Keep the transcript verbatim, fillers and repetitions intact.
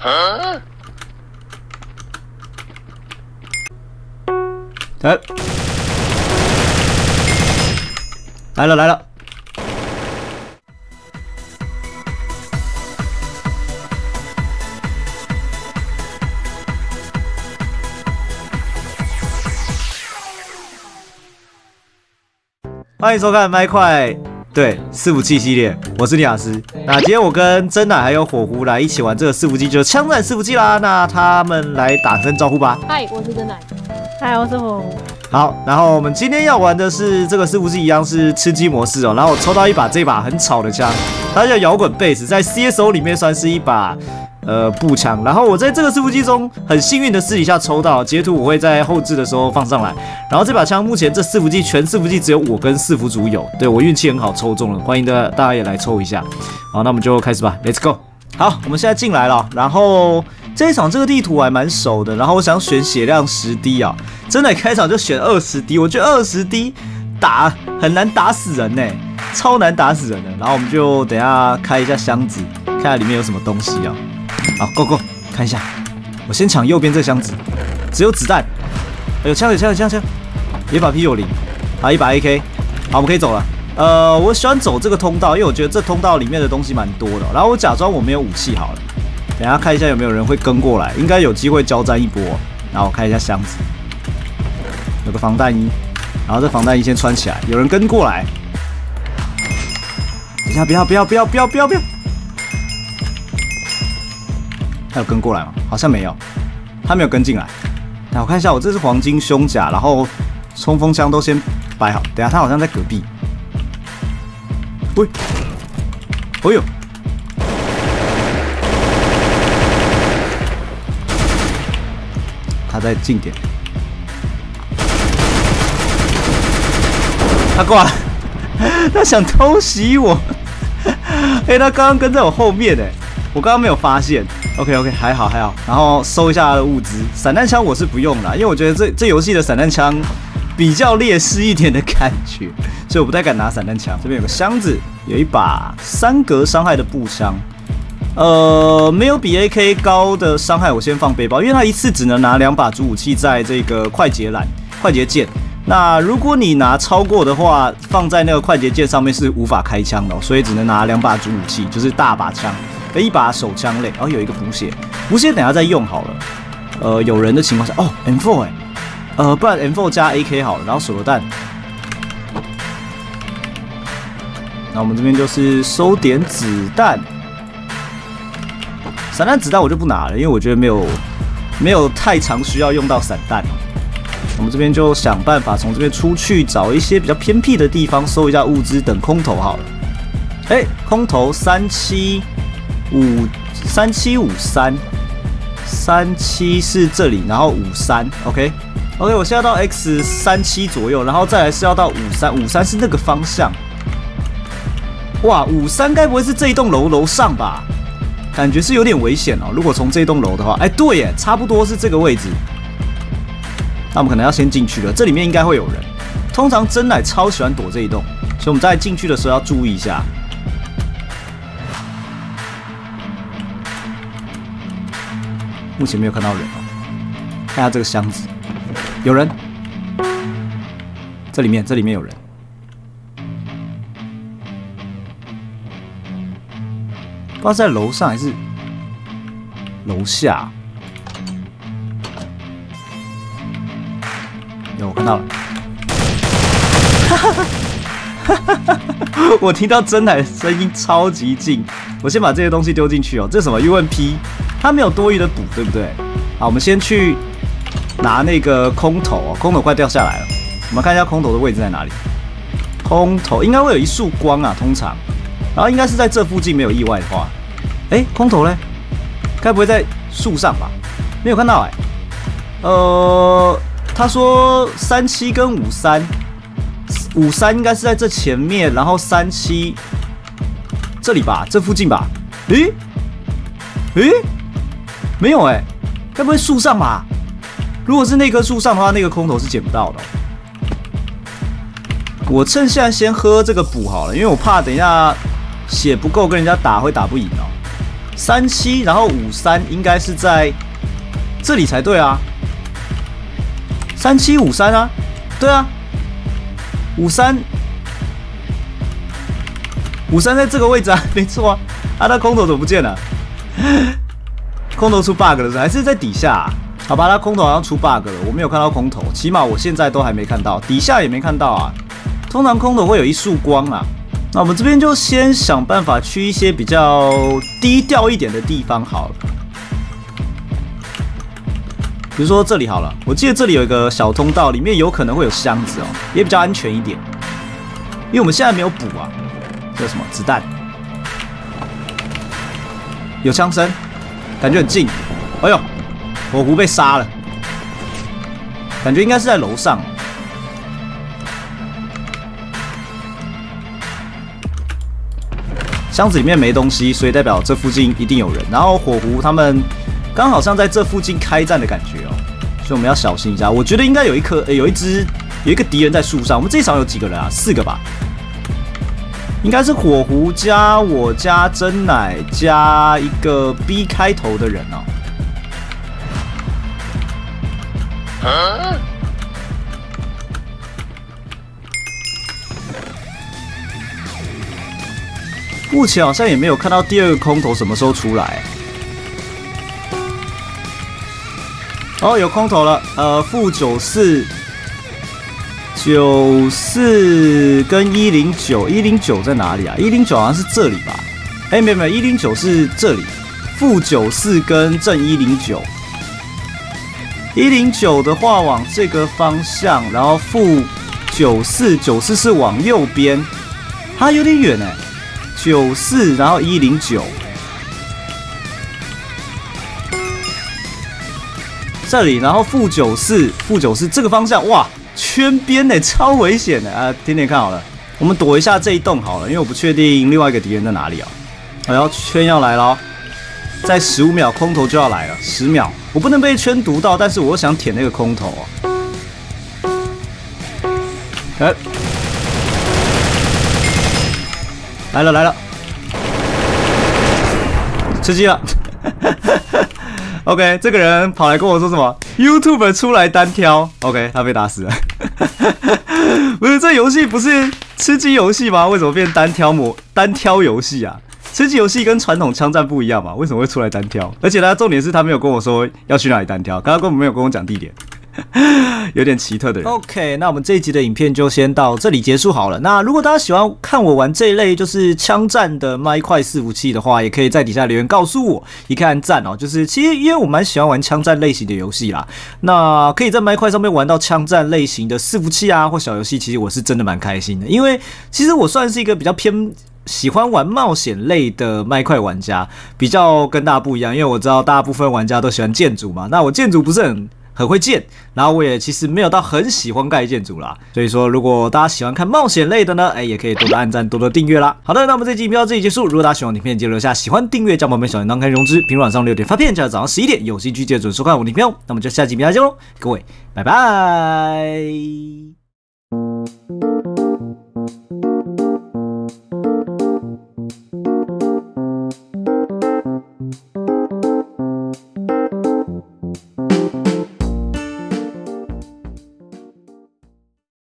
哎，来了来了。 欢迎收看麦块对伺服器系列，我是尼亚斯。那今天我跟真奶还有火狐来一起玩这个伺服器，就是枪战伺服器啦。那他们来打声招呼吧。 嗨，我是真奶。 嗨，我是火狐。 好，然后我们今天要玩的是这个伺服器一样是吃鸡模式哦。然后我抽到一把这把很吵的枪，它叫摇滚贝斯，在 C S O 里面算是一把。 呃，步枪。然后我在这个伺服器中很幸运的私底下抽到截图，我会在后置的时候放上来。然后这把枪目前这伺服器全伺服器只有我跟伺服组有，对我运气很好抽中了，欢迎大家大家也来抽一下。好，那我们就开始吧 ，Let's go。好，我们现在进来了。然后这一场这个地图我还蛮熟的，然后我想选血量十滴啊，真的开场就选二十滴，我觉得二十滴打很难打死人呢、欸，超难打死人的。然后我们就等一下开一下箱子，看下里面有什么东西啊。 好 ，Go Go， 看一下，我先抢右边这个箱子，只有子弹，哎有枪有枪有枪枪，一把 P 九十，好一把 A K， 好我们可以走了。呃，我喜欢走这个通道，因为我觉得这通道里面的东西蛮多的。然后我假装我没有武器好了，等一下看一下有没有人会跟过来，应该有机会交战一波。然后我看一下箱子，有个防弹衣，然后这防弹衣先穿起来，有人跟过来，等一下不要不要不要不要不要不要。 他有跟过来吗？好像没有，他没有跟进来。那我看一下，我这是黄金胸甲，然后冲锋枪都先摆好。等一下他好像在隔壁。喂，哦呦，他在近点，他过来，他想偷袭我。哎、欸，他刚刚跟在我后面哎、欸，我刚刚没有发现。 OK OK， 还好还好，然后收一下他的物资。散弹枪我是不用啦，因为我觉得这这游戏的散弹枪比较劣势一点的感觉，所以我不太敢拿散弹枪。这边有个箱子，有一把三格伤害的步枪，呃，没有比 A K 高的伤害，我先放背包，因为它一次只能拿两把主武器在这个快捷栏、快捷键。那如果你拿超过的话，放在那个快捷键上面是无法开枪的、喔，所以只能拿两把主武器，就是大把枪。 一把手枪类，然后有一个补血，补血等一下再用好了。呃，有人的情况下，哦 ，M 四 哎，呃，不然 M 四 加 A K 好了，然后手榴弹。那我们这边就是收点子弹，散弹子弹我就不拿了，因为我觉得没有没有太常需要用到散弹。我们这边就想办法从这边出去，找一些比较偏僻的地方收一下物资，等空投好了。哎、欸，空投三七。 五三七五三，三七是这里，然后五三 ，OK OK， 我现在到 X 三七左右，然后再来是要到五三，五三是那个方向。哇，五三该不会是这一栋楼楼上吧？感觉是有点危险哦。如果从这栋楼的话，哎，对耶，差不多是这个位置。那我们可能要先进去了，这里面应该会有人。通常真奶超喜欢躲这一栋，所以我们在进去的时候要注意一下。 目前没有看到人哦，看下这个箱子，有人，这里面这里面有人，不知道在楼上还是楼下。有我看到了，我听到真奶的声音超级近，我先把这些东西丢进去哦。这是什么 U N P？ 它没有多余的补，对不对？好，我们先去拿那个空投哦，空投快掉下来了。我们看一下空投的位置在哪里。空投应该会有一束光啊，通常，然后应该是在这附近，没有意外的话。哎、欸，空投嘞？该不会在树上吧？没有看到哎、欸。呃，他说三七跟五三，五三应该是在这前面，然后三七这里吧，这附近吧？诶、欸，诶、欸。 没有哎、欸，该不会树上吧？如果是那棵树上的话，那个空投是捡不到的、哦。我趁现在先喝这个补好了，因为我怕等一下血不够跟人家打会打不赢哦。 三七，然后五三应该是在这里才对啊。三七五三啊，对啊，五三五三在这个位置啊，没错啊。啊，那空投怎么不见了？空投出 bug 了是不是？还是在底下、啊？好吧，他空投好像出 bug 了，我没有看到空投，起码我现在都还没看到，底下也没看到啊。通常空投会有一束光啊。那我们这边就先想办法去一些比较低调一点的地方好了，比如说这里好了，我记得这里有一个小通道，里面有可能会有箱子哦，也比较安全一点，因为我们现在没有补啊。这什么子弹？有枪声，感觉很近。哎呦！火狐被杀了，感觉应该是在楼上。箱子里面没东西，所以代表这附近一定有人。然后火狐他们刚好像在这附近开战的感觉哦，所以我们要小心一下。我觉得应该有一颗、欸，有一只有一个敌人在树上。我们这一场有几个人啊？四个吧。应该是火狐加我加真奶加一个 B 开头的人哦。目前好像也没有看到第二个空投什么时候出来。哦，有空投了，呃，负九四、九四跟一零九，一零九在哪里啊？一零九好像是这里吧？哎、欸，没有没有，一零九是这里，负九四跟正一零九。一零九的话往这个方向，然后负九四，九四是往右边，它有点远哎。九四，然后一零九，这里，然后负九四，负九四这个方向，哇，圈边呢，超危险的啊！点点看好了，我们躲一下这一栋好了，因为我不确定另外一个敌人在哪里啊。然后圈要来了，在十五秒空投就要来了，十秒。我不能被圈毒到，但是我想舔那个空投啊！哎，来了来了，吃鸡了！OK， 这个人跑来跟我说什么 ？YouTube 出来单挑 ，OK， 他被打死了。不是，这游戏不是吃鸡游戏吗？为什么变单挑模单挑游戏啊？吃鸡游戏跟传统枪战不一样嘛？为什么会出来单挑？而且他重点是他没有跟我说要去哪里单挑，刚刚根本没有跟我讲地点，有点奇特的人。OK， 那我们这一集的影片就先到这里结束好了。那如果大家喜欢看我玩这一类就是枪战的麦块伺服器的话，也可以在底下留言告诉我，一看赞哦。就是其实因为我蛮喜欢玩枪战类型的游戏啦，那可以在麦块上面玩到枪战类型的伺服器啊或小游戏，其实我是真的蛮开心的，因为其实我算是一个比较偏喜欢玩冒险类的麦块玩家，比较跟大家不一样，因为我知道大部分玩家都喜欢建筑嘛，那我建筑不是很很会建，然后我也其实没有到很喜欢盖建筑啦，所以说如果大家喜欢看冒险类的呢，哎，也可以多多按赞，多多订阅啦。好的，那我们这集影片到这里结束，如果大家喜欢我的影片，记得留下喜欢、订阅、加宝贝小铃铛开通知，平日晚上六点发片，加早上十一点有兴趣记得准时收看我的影片哦。那我们就下集影片再见喽，各位，拜拜。